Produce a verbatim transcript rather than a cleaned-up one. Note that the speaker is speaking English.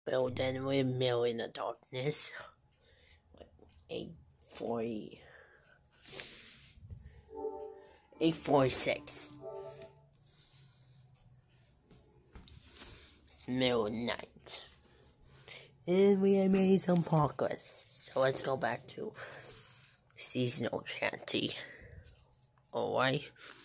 Well, then we're mill in the darkness. eight forty. eight forty-six. It's middle of night. And we have made some progress. So let's go back to seasonal shanty. Alright.